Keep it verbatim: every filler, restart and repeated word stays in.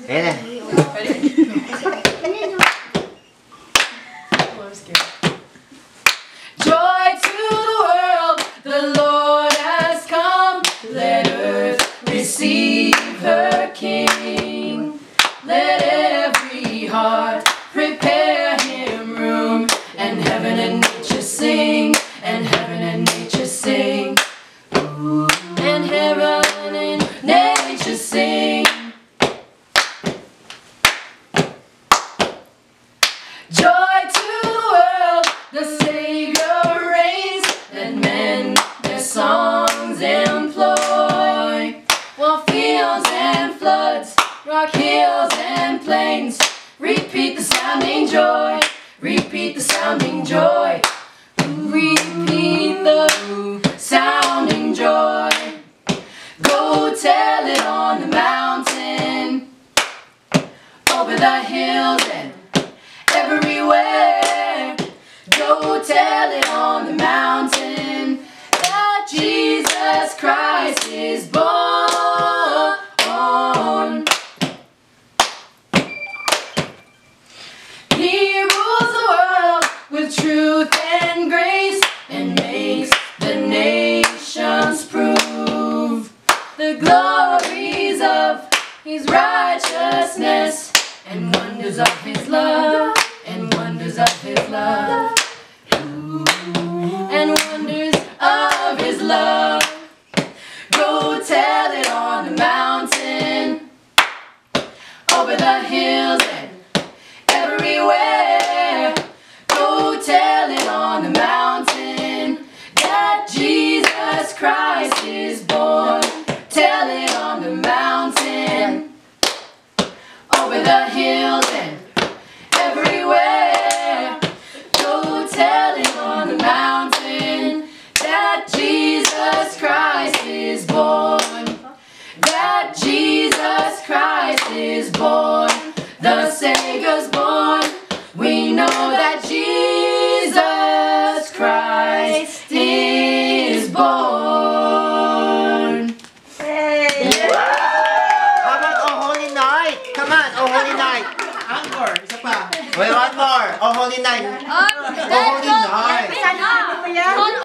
Ayan na. Joy to the world, the Lord has come. Let earth receive her King. Let every heart prepare him room. And heaven and nature sing, and heaven and nature sing. Ooh. And heaven and nature sing. Joy to the world, the Savior reigns. Let men their songs employ. While fields and floods, rock hills and plains, repeat the sounding joy, repeat the sounding joy, repeat the sounding joy. Go tell it on the mountain, over the hills and everywhere. Go tell it on the mountain that Jesus Christ is born. He rules the world with truth and grace, and makes the nations prove the glories of his righteousness, and wonders of his love, and wonders of his love, ooh, and wonders of his love. Go tell it on the mountain, over the hills and everywhere. Go tell it on the mountain that Jesus Christ is born. Tell it on the mountain, over the hills and everywhere. Go tell it on the mountain that Jesus Christ is born. That Jesus Christ is born. The Savior's born. We know that Jesus Christ is born. Hey! How about Oh Holy Night? Come on, Oh Holy Night. Encore, isa pa. Wait, one more. Oh Holy Night. Oh Holy Night.